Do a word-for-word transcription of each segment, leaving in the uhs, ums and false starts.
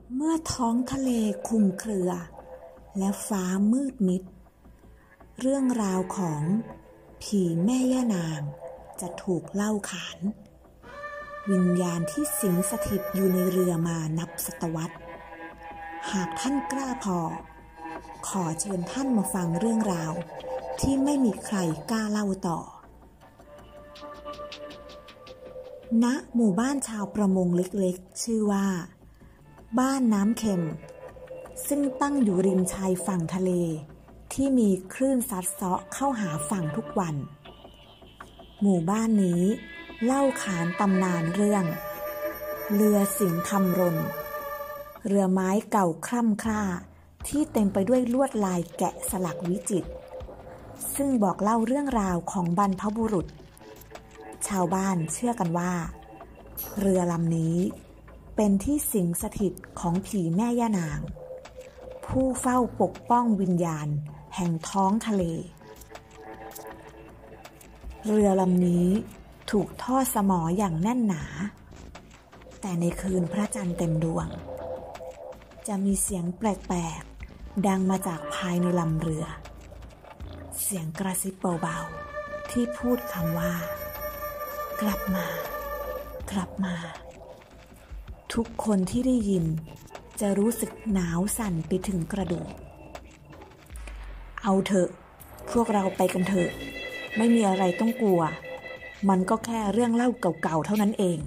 เมื่อท้องทะเลคลุมเครือและฟ้ามืดมิดเรื่องราวของผีแม่ย่านางจะถูกเล่าขานวิญญาณที่สิงสถิตอยู่ในเรือมานับศตวรรษหากท่านกล้าพอขอเชิญท่านมาฟังเรื่องราวที่ไม่มีใครกล้าเล่าต่อณหมู่บ้านชาวประมงเล็กๆชื่อว่าบ้านน้ำเค็มซึ่งตั้งอยู่ริมชายฝั่งทะเลที่มีคลื่นซัดเซาะเข้าหาฝั่งทุกวันหมู่บ้านนี้เล่าขานตำนานเรื่องเรือสิงห์คำรณเรือไม้เก่าคร่ำคร่าที่เต็มไปด้วยลวดลายแกะสลักวิจิตรซึ่งบอกเล่าเรื่องราวของบรรพบุรุษชาวบ้านเชื่อกันว่าเรือลำนี้เป็นที่สิงสถิตของผีแม่ย่านางผู้เฝ้าปกป้องวิญญาณแห่งท้องทะเลเรือลำนี้ถูกทอดสมออย่างแน่นหนาแต่ในคืนพระจันทร์เต็มดวงจะมีเสียงแปลกๆดังมาจากภายในลำเรือเสียงกระซิบเบาๆที่พูดคำว่ากลับมากลับมาทุกคนที่ได้ยินจะรู้สึกหนาวสั่นไปถึงกระดูกเอาเถอะพวกเราไปกันเถอะไม่มีอะไรต้องกลัวมันก็แค่เรื่องเล่าเก่าๆเท่านั้นเอง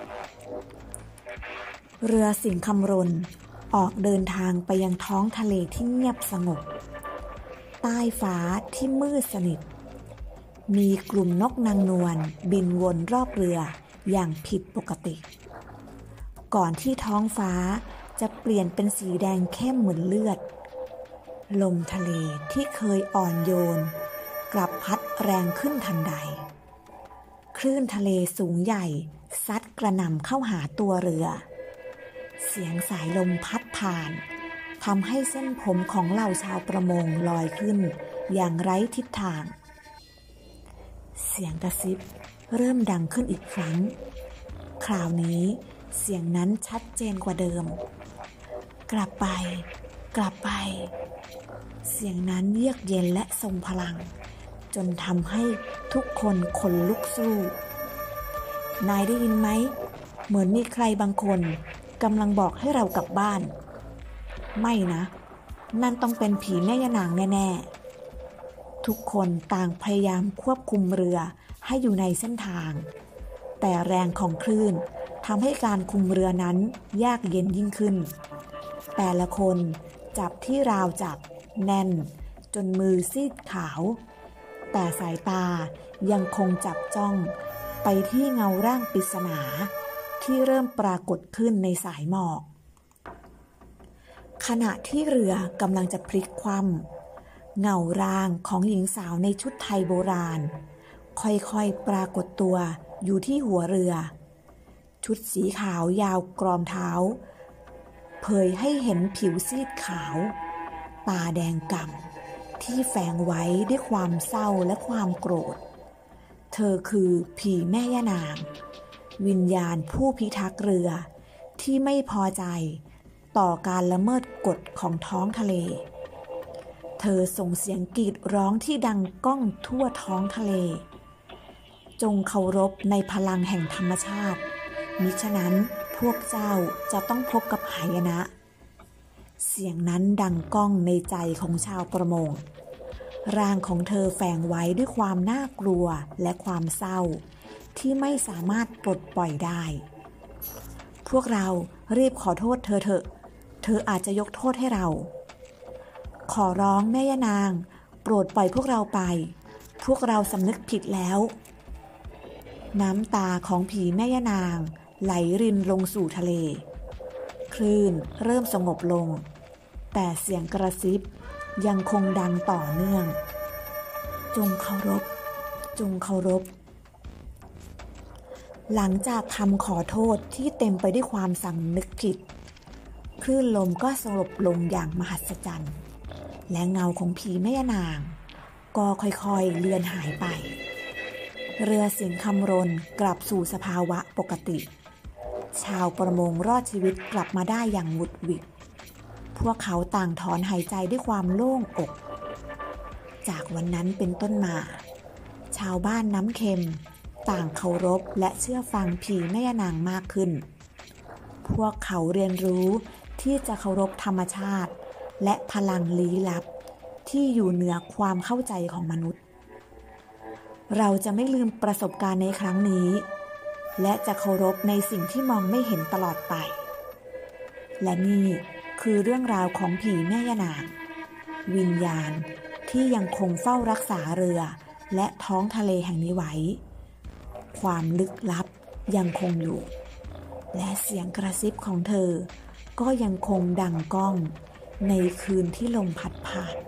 เรือสิงห์คำรณออกเดินทางไปยังท้องทะเลที่เงียบสงบใต้ฟ้าที่มืดสนิทมีกลุ่มนกนางนวลบินวนรอบเรืออย่างผิดปกติก่อนที่ท้องฟ้าจะเปลี่ยนเป็นสีแดงเข้มเหมือนเลือดลมทะเลที่เคยอ่อนโยนกลับพัดแรงขึ้นทันใดคลื่นทะเลสูงใหญ่ซัดกระหน่ำเข้าหาตัวเรือเสียงสายลมพัดผ่านทำให้เส้นผมของเหล่าชาวประมงลอยขึ้นอย่างไร้ทิศทางเสียงกระซิบเริ่มดังขึ้นอีกครั้งคราวนี้เสียงนั้นชัดเจนกว่าเดิมกลับไปกลับไปเสียงนั้นเยือกเย็นและทรงพลังจนทำให้ทุกคนขนลุกสู้นายได้ยินไหมเหมือนมีใครบางคนกำลังบอกให้เรากลับบ้านไม่นะนั่นต้องเป็นผีแม่ย่านางแน่ๆทุกคนต่างพยายามควบคุมเรือให้อยู่ในเส้นทางแต่แรงของคลื่นทำให้การคุมเรือนั้นยากเย็นยิ่งขึ้นแต่ละคนจับที่ราวจับแน่นจนมือซีดขาวแต่สายตายังคงจับจ้องไปที่เงาร่างปริศนาที่เริ่มปรากฏขึ้นในสายหมอกขณะที่เรือกำลังจะพลิกคว่ำเงาร่างของหญิงสาวในชุดไทยโบราณค่อยๆปรากฏตัวอยู่ที่หัวเรือชุดสีขาวยาวกรอมเท้าเผยให้เห็นผิวซีดขาวตาแดงก่ำที่แฝงไว้ด้วยความเศร้าและความโกรธเธอคือผีแม่ย่านางวิญญาณผู้พิทักษ์เรือที่ไม่พอใจต่อการละเมิดกฎของท้องทะเลเธอส่งเสียงกรีดร้องที่ดังก้องทั่วท้องทะเลจงเคารพในพลังแห่งธรรมชาติมิฉะนั้นพวกเจ้าจะต้องพบกับหายนะเสียงนั้นดังก้องในใจของชาวประมงร่างของเธอแฝงไว้ด้วยความน่ากลัวและความเศร้าที่ไม่สามารถปลดปล่อยได้พวกเรารีบขอโทษเธอเถอะเธออาจจะยกโทษให้เราขอร้องแม่ย่านางโปรดปล่อยพวกเราไปพวกเราสำนึกผิดแล้วน้ำตาของผีแม่ย่านางไหลรินลงสู่ทะเลคลื่นเริ่มสงบลงแต่เสียงกระซิบยังคงดังต่อเนื่องจงเคารพจงเคารพหลังจากคำขอโทษที่เต็มไปด้วยความสำนึกผิดคลื่นลมก็สงบลงอย่างมหัศจรรย์และเงาของผีแม่ย่านางก็ค่อยๆเลือนหายไปเรือสิงห์คำรณกลับสู่สภาวะปกติชาวประมงรอดชีวิตกลับมาได้อย่างหวุดหวิดพวกเขาต่างถอนหายใจด้วยความโล่งอกจากวันนั้นเป็นต้นมาชาวบ้านน้ำเค็มต่างเคารพและเชื่อฟังผีแม่ย่านางมากขึ้นพวกเขาเรียนรู้ที่จะเคารพธรรมชาติและพลังลี้ลับที่อยู่เหนือความเข้าใจของมนุษย์เราจะไม่ลืมประสบการณ์ในครั้งนี้และจะเคารพในสิ่งที่มองไม่เห็นตลอดไปและนี่คือเรื่องราวของผีแม่ย่านางวิญญาณที่ยังคงเฝ้ารักษาเรือและท้องทะเลแห่งนี้ไว้ความลึกลับยังคงอยู่และเสียงกระซิบของเธอก็ยังคงดังก้องในคืนที่ลมพัดผ่าน